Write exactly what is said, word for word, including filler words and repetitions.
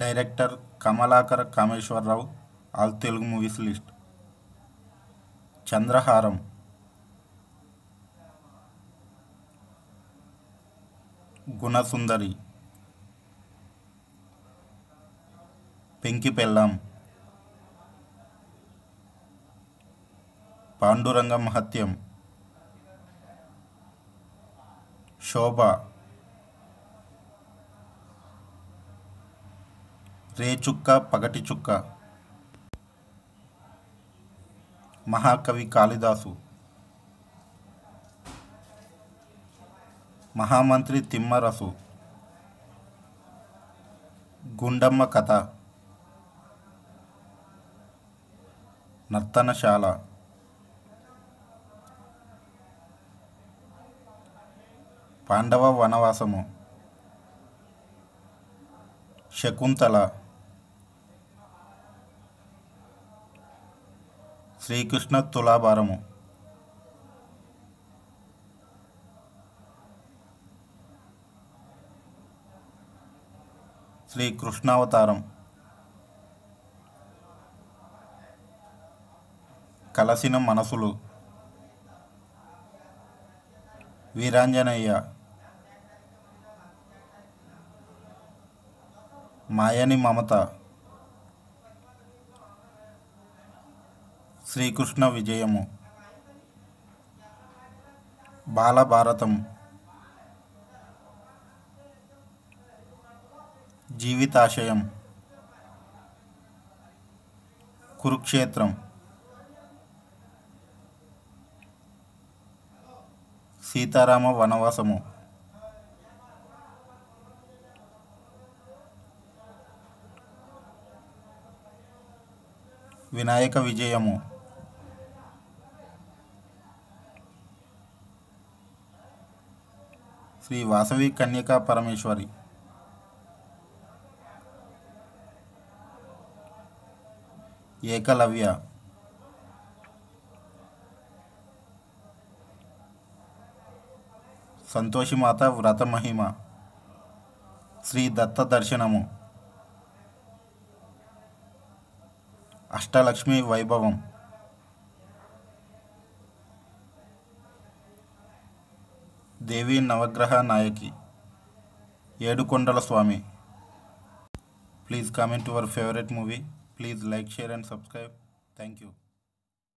Director Kamalakara Kameswararao. All Telugu movies list. Chandraharam, Gunasundari, Penki Pellam, Panduranga మహత్యం, శోభ, రేచుక్క పగటి చుక్క, మహాకవి కాళిదాసు, మహామంత్రి తిమ్మరసు, గుండమ్మ కథ, నర్తనశాల, పాండవ వనవాసము, శకుంతల, శ్రీకృష్ణ తులాభారము, శ్రీ కృష్ణావతారం, కలసిన మనసులు, వీరాంజనేయ, మాయని మమత, శ్రీకృష్ణ విజయము, బాలభారతం, జీవితాశయం, కురుక్షేత్రం, సీతారామ వనవాసము, వినాయక విజయము, శ్రీ వాసవి కన్యకా పరమేశ్వరి, ఏకలవ్య, సంతోషిమాత వ్రతమహిమ, శ్రీ దత్త దర్శనము, అష్టలక్ష్మి వైభవం, దేవి నవగ్రహ నాయకి, ఏడుకొండల స్వామి. Please comment your favorite movie. Please like, share and subscribe. Thank you.